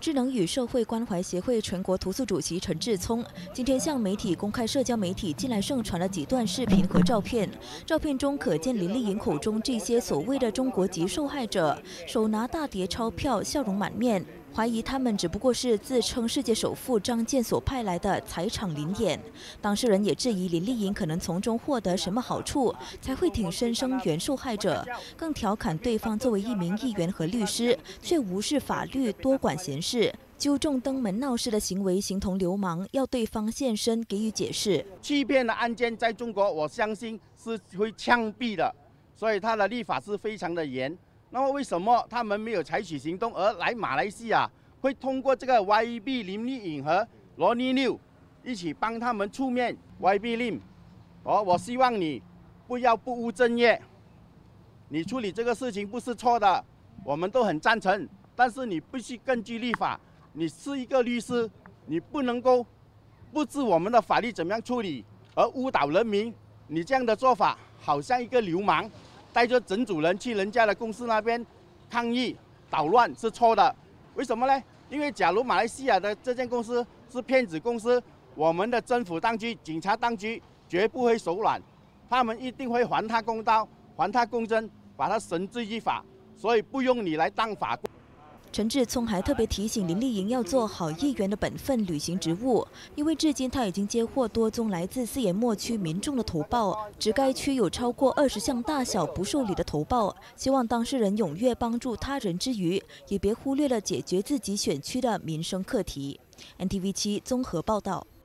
智能与社会关怀协会全国图诉主席陈志聪今天向媒体公开社交媒体近来盛传了几段视频和照片。照片中可见林丽莹口中这些所谓的中国籍受害者，手拿大叠钞票，笑容满面，怀疑他们只不过是自称世界首富张健所派来的财场灵眼。当事人也质疑林丽莹可能从中获得什么好处，才会挺身声援受害者，更调侃对方作为一名议员和律师，却无视法律，多管闲事，纠正登门闹事的行为形同流氓，要对方现身给予解释。 欺骗的案件在中国，我相信是会枪毙的，所以他的立法是非常的严。那么为什么他们没有采取行动，而来马来西亚会通过这个 YB 林丽颖和罗尼六一起帮他们出面 YB 林？我希望你不要不务正业，你处理这个事情不是错的，我们都很赞成，但是你必须根据立法。你是一个律师，你不能够不知我们的法律怎么样处理而误导人民。你这样的做法好像一个流氓，带着整组人去人家的公司那边抗议捣乱是错的。为什么呢？因为假如马来西亚的这间公司是骗子公司，我们的政府当局、警察当局绝不会手软，他们一定会还他公道，还他公正，把他绳之以法。所以不用你来当法官。 陈志聪还特别提醒林丽莹要做好议员的本分，履行职务，因为至今他已经接获多宗来自四眼末区民众的投报，指该区有超过20项大小不受理的投报，希望当事人踊跃帮助他人之余，也别忽略了解决自己选区的民生课题。NTV7综合报道。